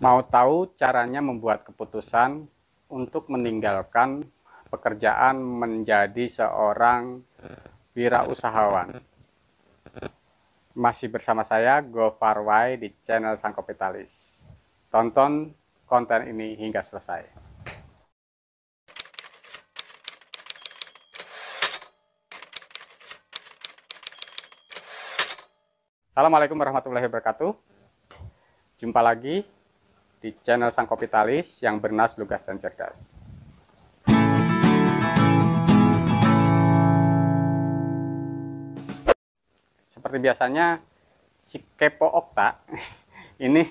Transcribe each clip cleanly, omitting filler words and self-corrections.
Mau tahu caranya membuat keputusan untuk meninggalkan pekerjaan menjadi seorang wirausahawan? Masih bersama saya Gofar Wai di channel Sang Kapitalis. Tonton konten ini hingga selesai. Assalamualaikum warahmatullahi wabarakatuh. Jumpa lagi di channel Sang Kapitalis yang bernas, lugas, dan cerdas. Seperti biasanya, si Kepo Okta ini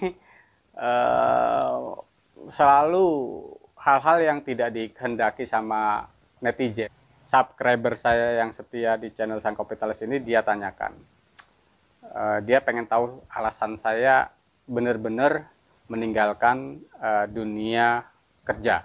selalu hal-hal yang tidak dikehendaki sama netizen. Subscriber saya yang setia di channel Sang Kapitalis ini, dia tanyakan. Dia pengen tahu alasan saya benar-benar meninggalkan dunia kerja.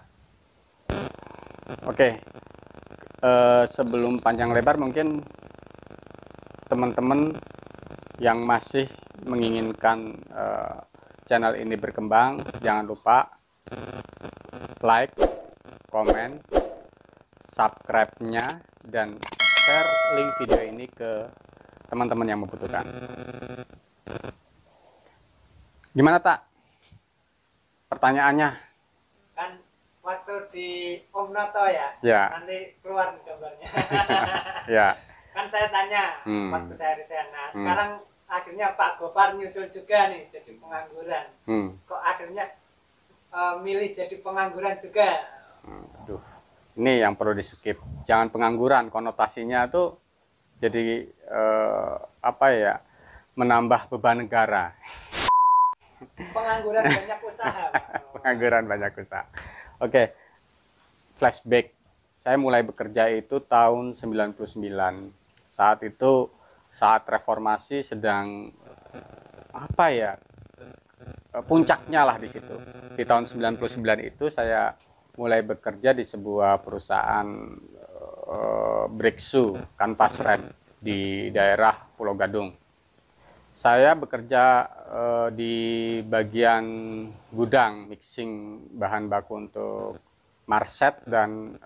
Oke, sebelum panjang lebar, mungkin teman-teman yang masih menginginkan channel ini berkembang, jangan lupa like, komen, subscribe-nya, dan share link video ini ke teman-teman yang membutuhkan. Gimana, Tak? Pertanyaannya? Kan waktu di Om Noto ya, nanti keluar gambarnya. Ya. Kan saya tanya waktu saya di sana. Sekarang akhirnya Pak Gofar nyusul juga nih jadi pengangguran. Kok akhirnya milih jadi pengangguran juga? Aduh, ini yang perlu di skip. Jangan pengangguran, konotasinya tuh jadi apa ya, menambah beban negara. Pengangguran banyak usaha. Pengangguran banyak usaha. Oke, flashback. Saya mulai bekerja itu tahun 99. Saat itu, saat reformasi sedang apa ya, puncaknya lah di situ. Di tahun 99 itu saya mulai bekerja di sebuah perusahaan breakthrough kanvas rem di daerah Pulau Gadung. Saya bekerja di bagian gudang mixing bahan baku untuk marset dan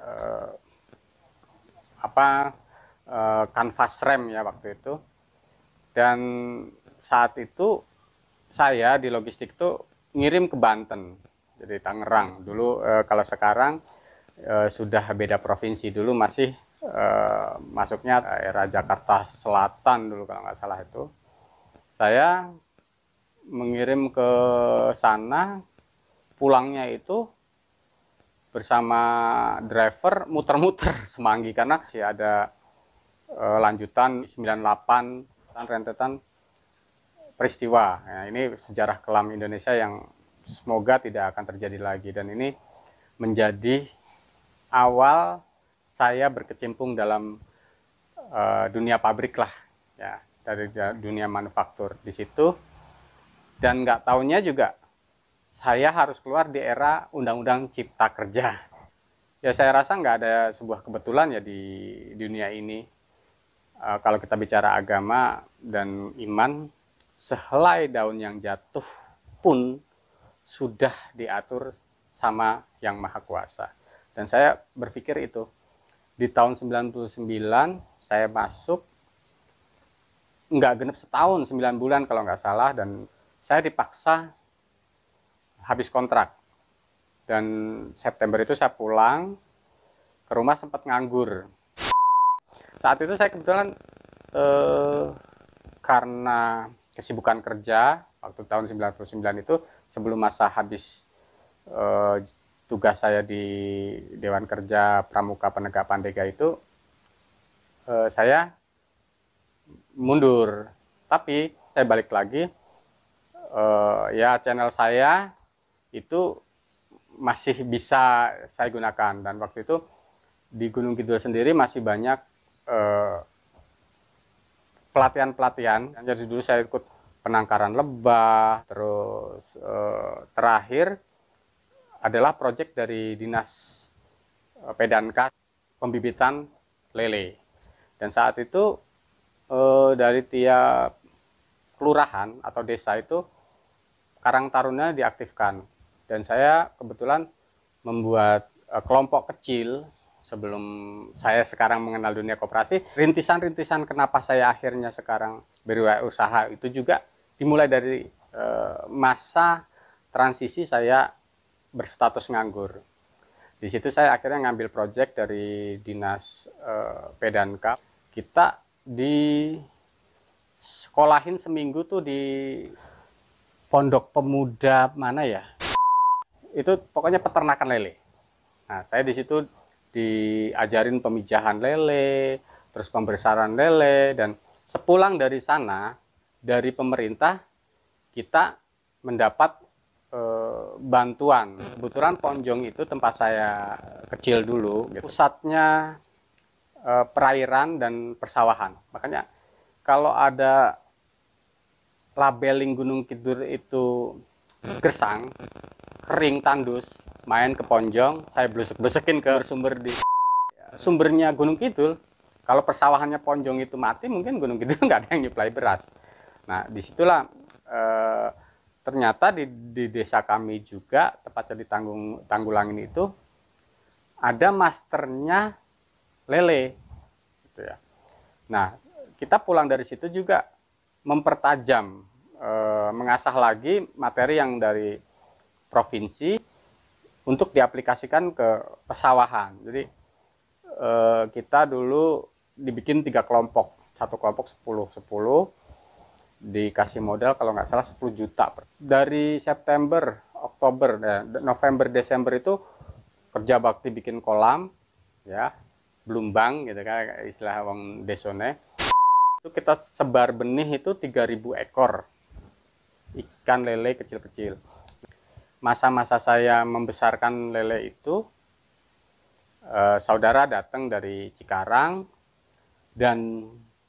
kanvas rem ya waktu itu. Dan saat itu saya di logistik itu ngirim ke Banten, jadi Tangerang. Dulu kalau sekarang sudah beda provinsi. Dulu masih masuknya daerah Jakarta Selatan dulu kalau nggak salah itu. Saya mengirim ke sana, pulangnya itu bersama driver muter-muter Semanggi karena masih ada lanjutan 98 rentetan peristiwa. Nah, ini sejarah kelam Indonesia yang semoga tidak akan terjadi lagi, dan ini menjadi awal saya berkecimpung dalam dunia pabrik lah ya, dari dunia manufaktur di situ. Dan nggak taunya juga saya harus keluar di era Undang-Undang Cipta Kerja. Ya saya rasa nggak ada sebuah kebetulan ya di dunia ini. Kalau kita bicara agama dan iman, sehelai daun yang jatuh pun sudah diatur sama Yang Maha Kuasa. Dan saya berpikir itu. Di tahun 99 saya masuk, nggak genep setahun, 9 bulan kalau nggak salah, dan saya dipaksa habis kontrak. Dan September itu saya pulang ke rumah, sempat nganggur. Saat itu saya kebetulan karena kesibukan kerja waktu tahun 99 itu, sebelum masa habis tugas saya di Dewan Kerja Pramuka Penegak Pandega itu, saya mundur. Tapi saya balik lagi, ya channel saya itu masih bisa saya gunakan. Dan waktu itu di Gunung Kidul sendiri masih banyak pelatihan-pelatihan. Jadi dulu saya ikut penangkaran lebah, terus terakhir adalah proyek dari Dinas Pedankas pembibitan lele. Dan saat itu dari tiap kelurahan atau desa itu Karang Taruna diaktifkan, dan saya kebetulan membuat kelompok kecil sebelum saya sekarang mengenal dunia koperasi. Rintisan-rintisan kenapa saya akhirnya sekarang berwirausaha itu juga dimulai dari masa transisi saya berstatus nganggur. Di situ saya akhirnya ngambil proyek dari dinas P&K. Kita di sekolahin seminggu tuh di pondok pemuda mana ya? Itu pokoknya peternakan lele. Nah, saya di situ diajarin pemijahan lele, terus pembesaran lele, dan sepulang dari sana, dari pemerintah kita mendapat bantuan. Kebetulan Ponjong itu tempat saya kecil dulu, gitu. Pusatnya perairan dan persawahan. Makanya kalau ada labeling Gunung Kidul itu gersang, kering, tandus, main ke Ponjong, saya blesek-blesekin ke sumber di sumbernya Gunung Kidul. Kalau persawahannya Ponjong itu mati, mungkin Gunung Kidul nggak ada yang nyuplai beras. Nah, disitulah ternyata di desa kami juga, tepatnya di Tanggulangin itu, ada masternya lele. Gitu ya. Nah, kita pulang dari situ juga mempertajam, mengasah lagi materi yang dari provinsi untuk diaplikasikan ke pesawahan. Jadi kita dulu dibikin 3 kelompok, satu kelompok 10, dikasih modal kalau nggak salah 10 juta. Dari September, Oktober, November, Desember itu kerja bakti bikin kolam, ya, blumbang gitu kan istilah wong desone. Itu kita sebar benih itu 3.000 ekor ikan lele kecil-kecil. Masa-masa saya membesarkan lele itu, saudara datang dari Cikarang dan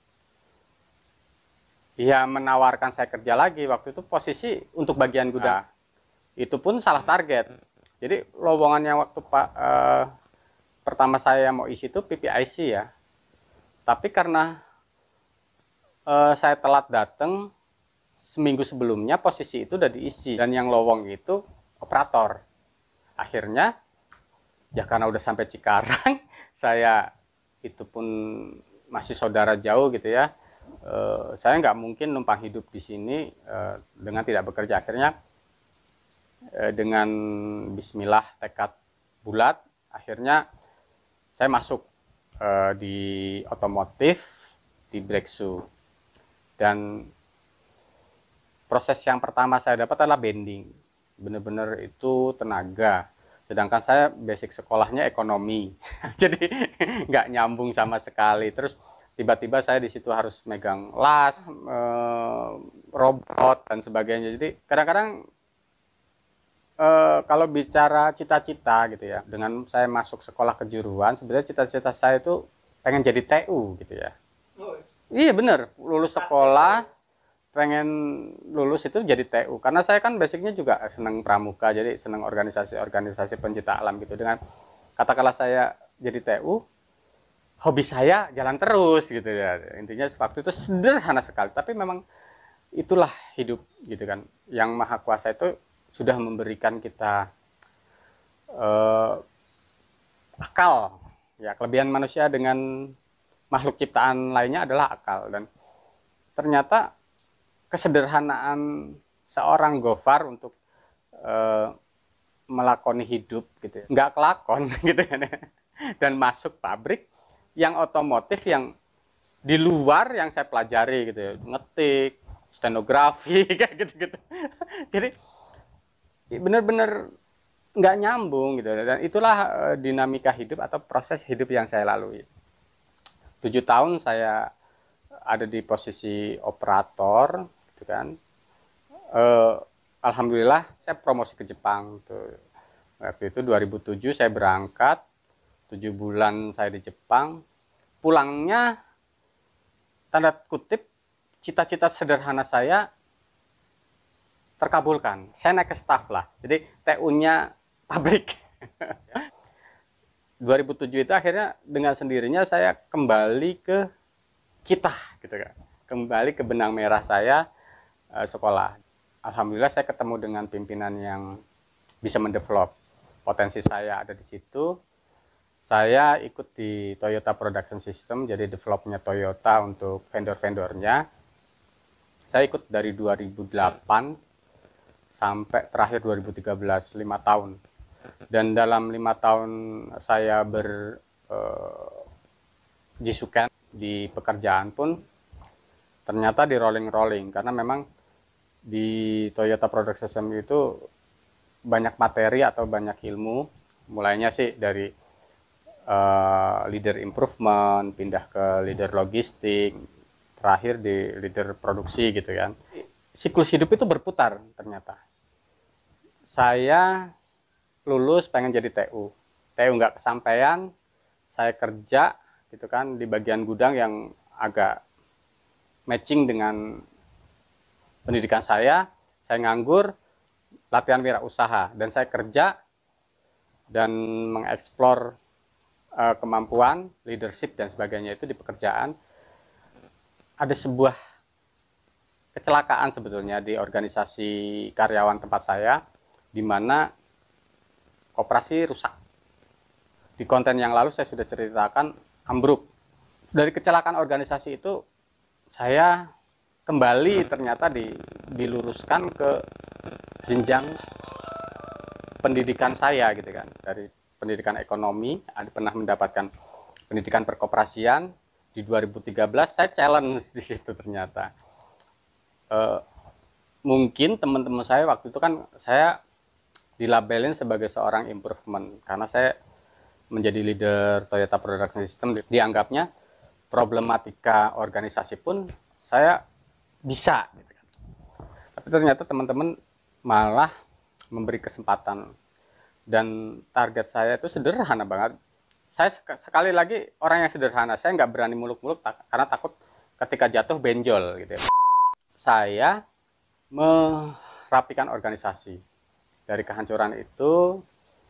ya menawarkan saya kerja lagi. Waktu itu posisi untuk bagian gudang. Itu pun salah target. Jadi lowongannya waktu pertama saya mau isi itu PPIC ya. Tapi karena saya telat datang, seminggu sebelumnya posisi itu udah diisi. Dan yang lowong itu operator. Akhirnya ya karena udah sampai Cikarang, saya itu pun masih saudara jauh gitu ya. Saya nggak mungkin numpang hidup di sini dengan tidak bekerja. Akhirnya dengan bismillah tekad bulat, akhirnya saya masuk di otomotif di Brexu. Dan proses yang pertama saya dapat adalah bending. Bener-bener itu tenaga. Sedangkan saya basic sekolahnya ekonomi. Jadi nggak nyambung sama sekali. Terus tiba-tiba saya di situ harus megang las, robot dan sebagainya. Jadi kadang-kadang kalau bicara cita-cita gitu ya, dengan saya masuk sekolah kejuruan, sebenarnya cita-cita saya itu pengen jadi TU gitu ya. Iya bener, lulus sekolah pengen lulus itu jadi TU, karena saya kan basicnya juga seneng pramuka, jadi seneng organisasi-organisasi pencinta alam gitu. Dengan katakanlah saya jadi TU, hobi saya jalan terus gitu ya. Intinya waktu itu sederhana sekali, tapi memang itulah hidup gitu kan. Yang Maha Kuasa itu sudah memberikan kita akal. Ya, kelebihan manusia dengan makhluk ciptaan lainnya adalah akal. Dan ternyata kesederhanaan seorang Gofar untuk melakoni hidup gitu ya, nggak kelakon gitu kan, dan masuk pabrik yang otomotif yang di luar yang saya pelajari gitu ya, ngetik, stenografi kayak gitu-gitu. Jadi benar-benar nggak nyambung gitu, dan itulah dinamika hidup atau proses hidup yang saya lalui. 7 tahun saya ada di posisi operator gitu kan. Alhamdulillah saya promosi ke Jepang tuh. Waktu itu 2007 saya berangkat, 7 bulan saya di Jepang. Pulangnya tanda kutip cita-cita sederhana saya terkabulkan. Saya naik ke staff lah. Jadi TU-nya pabrik. 2007 itu akhirnya dengan sendirinya saya kembali ke kita gitu kan. Kembali ke benang merah saya sekolah. alhamdulillah saya ketemu dengan pimpinan yang bisa mendevelop potensi saya ada di situ. Saya ikut di Toyota Production System, jadi developnya Toyota untuk vendor-vendornya. Saya ikut dari 2008 sampai terakhir 2013, 5 tahun. Dan dalam 5 tahun saya jisukan di pekerjaan pun ternyata di rolling-rolling, karena memang di Toyota Production System itu banyak materi atau banyak ilmu, mulainya sih dari leader improvement, pindah ke leader logistik, terakhir di leader produksi gitu kan. Siklus hidup itu berputar ternyata. Saya lulus pengen jadi TU nggak kesampaian, saya kerja gitu kan di bagian gudang yang agak matching dengan pendidikan saya nganggur, latihan wirausaha, dan saya kerja dan mengeksplor kemampuan leadership dan sebagainya itu di pekerjaan. Ada sebuah kecelakaan sebetulnya di organisasi karyawan tempat saya, di mana koperasi rusak. Di konten yang lalu saya sudah ceritakan ambruk. Dari kecelakaan organisasi itu saya kembali ternyata diluruskan ke jenjang pendidikan saya gitu kan, dari pendidikan ekonomi, ada pernah mendapatkan pendidikan perkoperasian. Di 2013 saya challenge di situ ternyata. Mungkin teman-teman saya waktu itu kan saya dilabelin sebagai seorang improvement karena saya menjadi leader Toyota Production System, dianggapnya problematika organisasi pun saya bisa gitu kan. Tapi ternyata teman-teman malah memberi kesempatan. Dan target saya itu sederhana banget. Saya sekali lagi orang yang sederhana. Saya nggak berani muluk-muluk karena takut ketika jatuh benjol gitu ya. Saya merapikan organisasi dari kehancuran itu,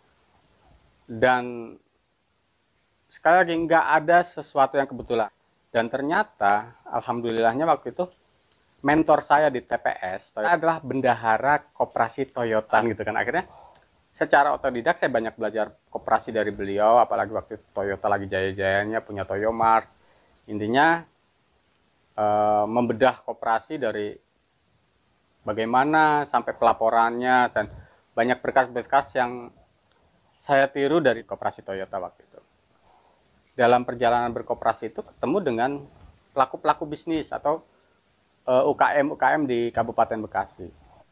dan sekali lagi nggak ada sesuatu yang kebetulan. Dan ternyata alhamdulillahnya waktu itu mentor saya di TPS adalah bendahara koperasi Toyota gitu kan. Akhirnya secara otodidak saya banyak belajar koperasi dari beliau, apalagi waktu itu Toyota lagi jaya-jayanya punya Toyomart. Intinya membedah koperasi dari bagaimana sampai pelaporannya, dan banyak berkas-berkas yang saya tiru dari koperasi Toyota waktu itu. Dalam perjalanan berkoperasi itu ketemu dengan pelaku-pelaku bisnis atau UKM di Kabupaten Bekasi.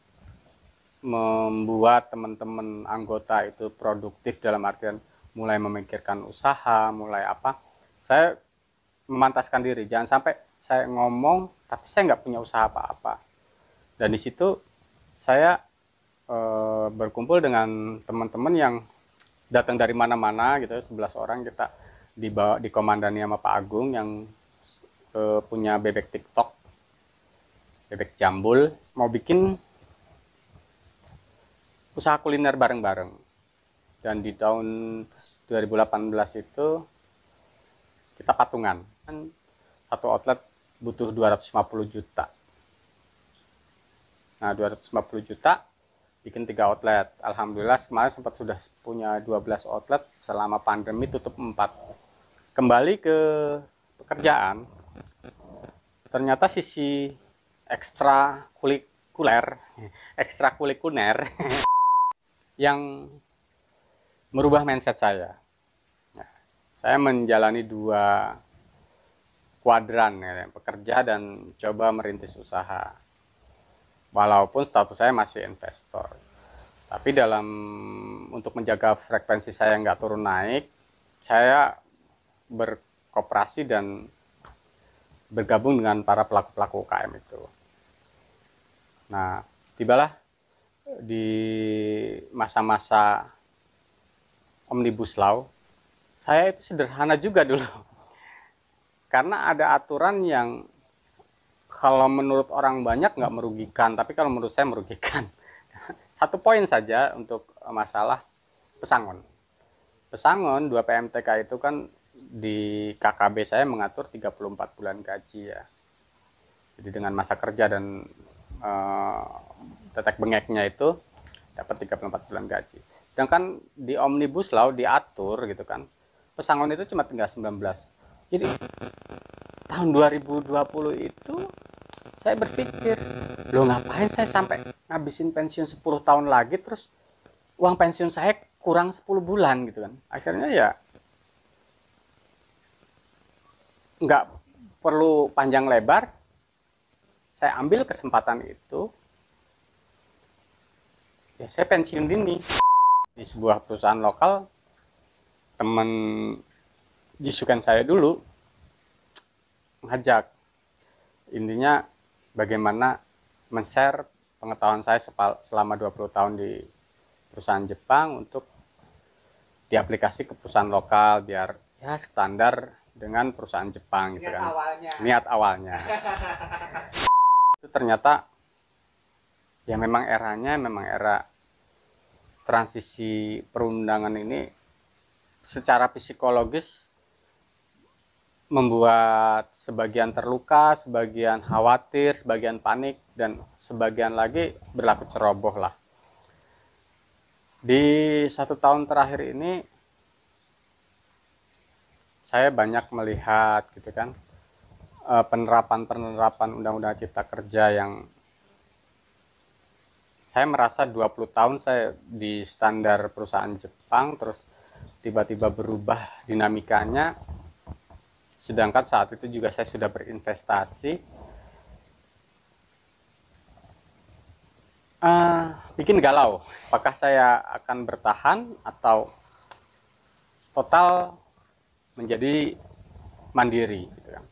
Membuat teman-teman anggota itu produktif dalam artian mulai memikirkan usaha, mulai apa. Saya memantaskan diri, jangan sampai saya ngomong tapi saya nggak punya usaha apa-apa. Dan di situ saya berkumpul dengan teman-teman yang datang dari mana-mana gitu, 11 orang kita dikomandani sama Pak Agung yang punya bebek TikTok, bebek jambul, mau bikin usaha kuliner bareng-bareng. Dan di tahun 2018 itu kita patungan. Satu outlet butuh 250 juta. Nah, 250 juta bikin 3 outlet. Alhamdulillah kemarin sempat sudah punya 12 outlet, selama pandemi tutup 4. Kembali ke pekerjaan, ternyata sisi ekstrakurikuler yang merubah mindset saya. Saya menjalani 2 kuadran ya, pekerja dan coba merintis usaha. Walaupun status saya masih investor. Tapi untuk menjaga frekuensi saya nggak turun naik, saya berkooperasi dan bergabung dengan para pelaku-pelaku UKM itu. Nah, tibalah di masa-masa Omnibus Law, saya itu sederhana juga dulu. Karena ada aturan yang kalau menurut orang banyak nggak merugikan, tapi kalau menurut saya merugikan. 1 poin saja untuk masalah pesangon. Pesangon 2 PMTK itu kan di KKB saya mengatur 34 bulan gaji ya. Jadi dengan masa kerja dan tetek bengeknya itu dapat 34 bulan gaji. Sedangkan di Omnibus Law diatur gitu kan, pesangon itu cuma tinggal 19. Jadi tahun 2020 itu saya berpikir, loh ngapain saya sampai ngabisin pensiun 10 tahun lagi, terus uang pensiun saya kurang 10 bulan gitu kan. Akhirnya ya nggak perlu panjang lebar, saya ambil kesempatan itu, ya saya pensiun dini di sebuah perusahaan lokal. Teman jisukan saya dulu ngajak, intinya bagaimana men-share pengetahuan saya selama 20 tahun di perusahaan Jepang untuk diaplikasi ke perusahaan lokal biar ya standar dengan perusahaan Jepang gitu kan. Niat awalnya. Itu ternyata ya memang eranya memang era transisi perundangan ini secara psikologis membuat sebagian terluka, sebagian khawatir, sebagian panik, dan sebagian lagi berlaku ceroboh lah. Di 1 tahun terakhir ini saya banyak melihat gitu kan penerapan Undang-Undang Cipta Kerja yang saya merasa 20 tahun saya di standar perusahaan Jepang, terus tiba-tiba berubah dinamikanya, sedangkan saat itu juga saya sudah berinvestasi. Bikin galau, apakah saya akan bertahan atau total menjadi mandiri gitu kan.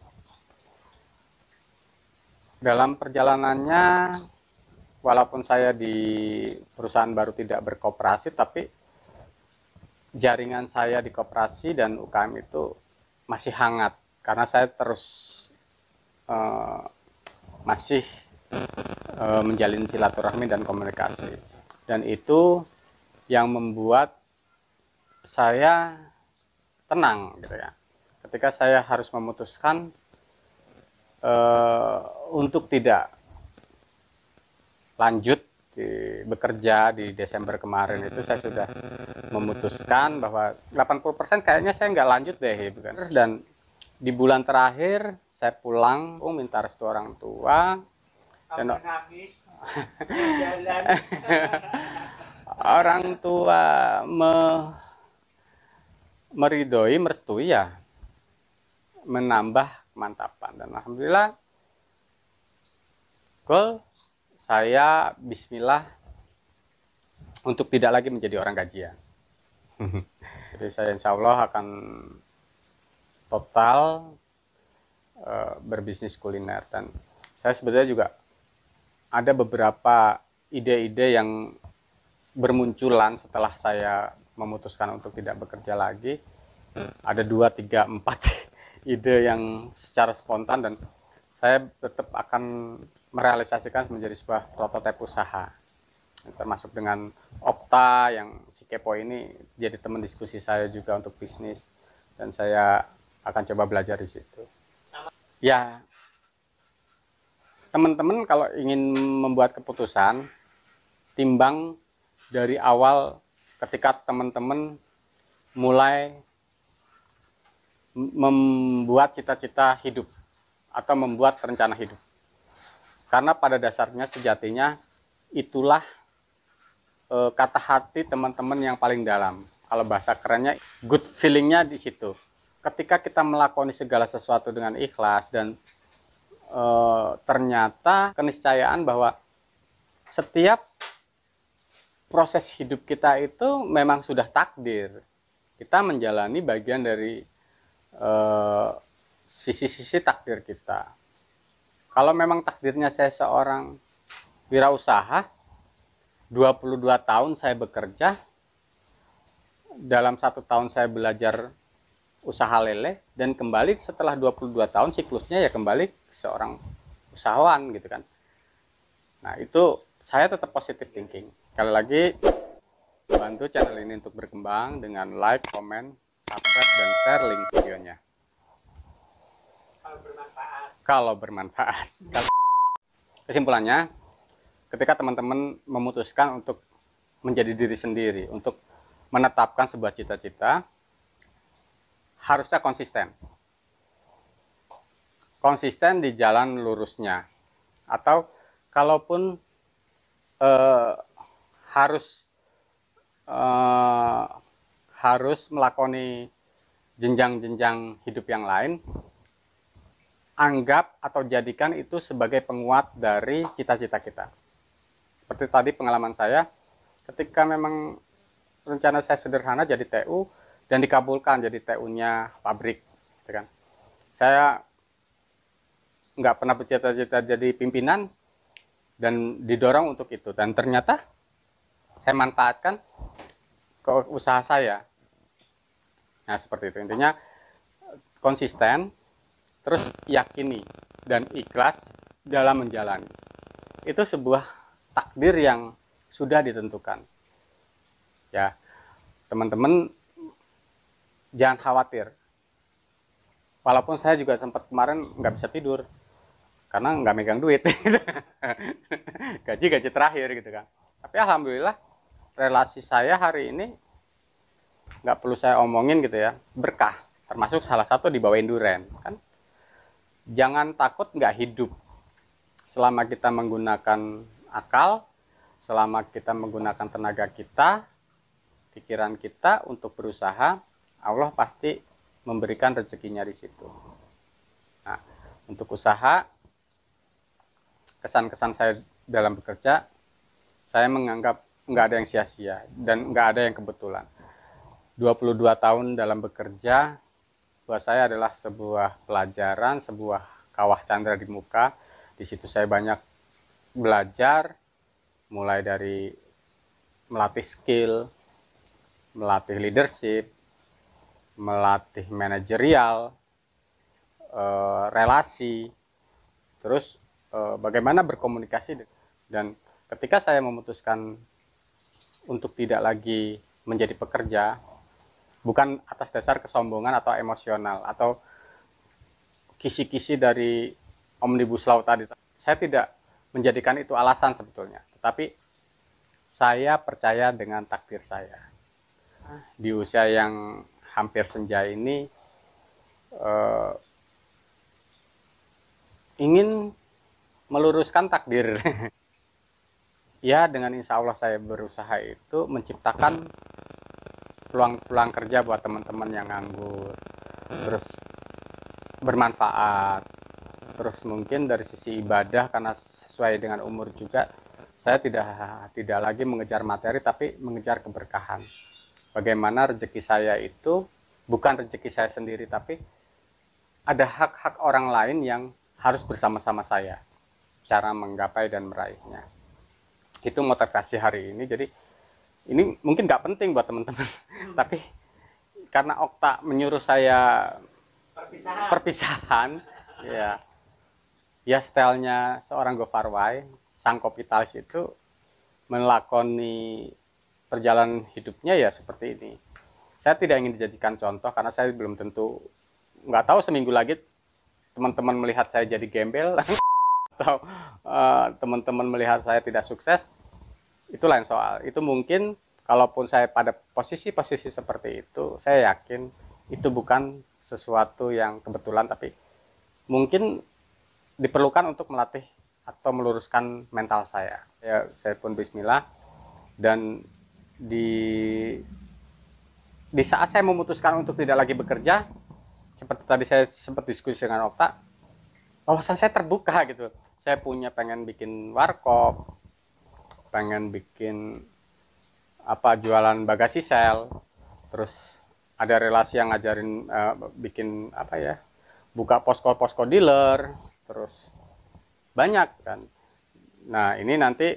Dalam perjalanannya, walaupun saya di perusahaan baru tidak berkoperasi, tapi jaringan saya di koperasi dan UKM itu masih hangat karena saya terus masih menjalin silaturahmi dan komunikasi, dan itu yang membuat saya tenang gitu ya ketika saya harus memutuskan untuk tidak lanjut bekerja. Di Desember kemarin itu saya sudah memutuskan bahwa 80% kayaknya saya nggak lanjut deh, dan di bulan terakhir saya pulang minta restu orang tua dan orang tua meridoi, merestui ya, menambah kemantapan, dan alhamdulillah goal saya bismillah untuk tidak lagi menjadi orang gajian. Jadi saya insya Allah akan total berbisnis kuliner, dan saya sebetulnya juga ada beberapa ide-ide yang bermunculan setelah saya memutuskan untuk tidak bekerja lagi. Ada 2, 3, 4 ide yang secara spontan, dan saya tetap akan merealisasikan menjadi sebuah prototipe usaha, termasuk dengan Opta yang si Kepo ini jadi teman diskusi saya juga untuk bisnis, dan saya akan coba belajar di situ. Ya, teman-teman kalau ingin membuat keputusan, timbang dari awal ketika teman-teman mulai membuat cita-cita hidup atau membuat rencana hidup. Karena pada dasarnya sejatinya itulah kata hati teman-teman yang paling dalam. Kalau bahasa kerennya good feelingnya di situ. Ketika kita melakoni segala sesuatu dengan ikhlas dan ternyata keniscayaan bahwa setiap proses hidup kita itu memang sudah takdir. Kita menjalani bagian dari sisi-sisi takdir kita. Kalau memang takdirnya saya seorang wirausaha, 22 tahun saya bekerja, dalam 1 tahun saya belajar usaha lele, dan kembali setelah 22 tahun siklusnya ya kembali seorang usahawan gitu kan. Nah itu saya tetap positive thinking. Sekali lagi bantu channel ini untuk berkembang dengan like, comment, subscribe, dan share link videonya. Kalau bermanfaat. Kesimpulannya, ketika teman-teman memutuskan untuk menjadi diri sendiri, untuk menetapkan sebuah cita-cita, harusnya konsisten. Konsisten di jalan lurusnya. Atau kalaupun harus melakoni jenjang-jenjang hidup yang lain, anggap atau jadikan itu sebagai penguat dari cita-cita kita. Seperti tadi pengalaman saya, ketika memang rencana saya sederhana jadi TU dan dikabulkan jadi TU-nya pabrik, gitu kan. Saya nggak pernah bercita-cita jadi pimpinan dan didorong untuk itu, dan ternyata saya manfaatkan ke usaha saya. Nah, seperti itu. Intinya konsisten, terus yakini dan ikhlas dalam menjalani. Itu sebuah takdir yang sudah ditentukan. Ya, teman-teman jangan khawatir. Walaupun saya juga sempat kemarin nggak bisa tidur karena nggak megang duit. Gaji terakhir gitu kan. Tapi alhamdulillah relasi saya hari ini nggak perlu saya omongin gitu ya, berkah. Termasuk salah satu di bawah Induren kan. Jangan takut nggak hidup. Selama kita menggunakan akal, selama kita menggunakan tenaga kita, pikiran kita untuk berusaha, Allah pasti memberikan rezekinya di situ. Nah, untuk usaha, kesan-kesan saya dalam bekerja, saya menganggap nggak ada yang sia-sia dan nggak ada yang kebetulan. 22 tahun dalam bekerja, buat saya adalah sebuah pelajaran, sebuah kawah candra di muka. Di situ saya banyak belajar, mulai dari melatih skill, melatih leadership, melatih manajerial, relasi, terus bagaimana berkomunikasi. Dan ketika saya memutuskan untuk tidak lagi menjadi pekerja, bukan atas dasar kesombongan atau emosional atau kisi-kisi dari Omnibus Law tadi, saya tidak menjadikan itu alasan sebetulnya, tetapi saya percaya dengan takdir saya. Di usia yang hampir senja ini, ingin meluruskan takdir. Ya, dengan insya Allah saya berusaha itu menciptakan peluang-peluang kerja buat teman-teman yang nganggur, terus bermanfaat, terus mungkin dari sisi ibadah, karena sesuai dengan umur juga, saya tidak lagi mengejar materi tapi mengejar keberkahan. Bagaimana rezeki saya itu bukan rezeki saya sendiri, tapi ada hak-hak orang lain yang harus bersama-sama saya cara menggapai dan meraihnya. Itu motivasi hari ini. Jadi ini mungkin nggak penting buat teman-teman, tapi karena Okta menyuruh saya perpisahan, ya stylenya seorang Gofarway, sang kapitalis itu melakoni perjalanan hidupnya ya seperti ini. Saya tidak ingin dijadikan contoh karena saya belum tentu, nggak tahu seminggu lagi teman-teman melihat saya jadi gembel atau teman-teman melihat saya tidak sukses. Itu lain soal. Itu mungkin kalaupun saya pada posisi-posisi seperti itu, saya yakin itu bukan sesuatu yang kebetulan, tapi mungkin diperlukan untuk melatih atau meluruskan mental saya. Ya, saya pun bismillah. Dan di saat saya memutuskan untuk tidak lagi bekerja, seperti tadi saya sempat diskusi dengan Okta, wawasan saya terbuka gitu. Saya pengen bikin warkop, pengen bikin jualan bagasi sel, terus ada relasi yang ngajarin bikin buka posko dealer, terus banyak kan. Nah, ini nanti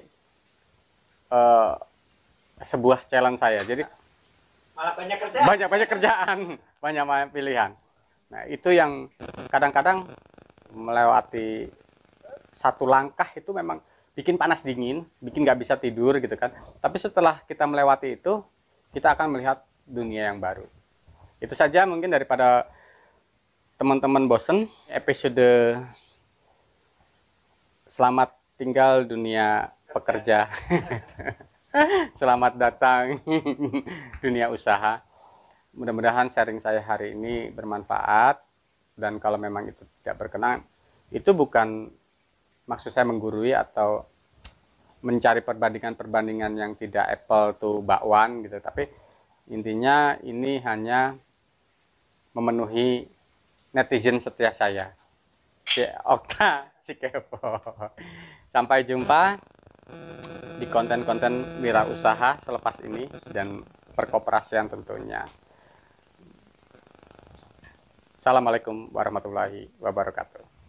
sebuah challenge saya, jadi malah banyak kerjaan, banyak pilihan. Nah, itu yang kadang-kadang melewati satu langkah itu memang bikin panas dingin, bikin nggak bisa tidur gitu kan. Tapi setelah kita melewati itu, kita akan melihat dunia yang baru. Itu saja mungkin, daripada teman-teman bosen, episode Selamat Tinggal Dunia pekerja. Selamat datang dunia usaha. Mudah-mudahan sharing saya hari ini bermanfaat, dan kalau memang itu tidak berkenan, itu bukan maksud saya menggurui atau mencari perbandingan-perbandingan yang tidak apple to bakwan gitu, tapi intinya ini hanya memenuhi netizen setia saya, si Okta si kepo. Sampai jumpa di konten-konten wirausaha selepas ini dan perkoperasian tentunya. Assalamualaikum warahmatullahi wabarakatuh.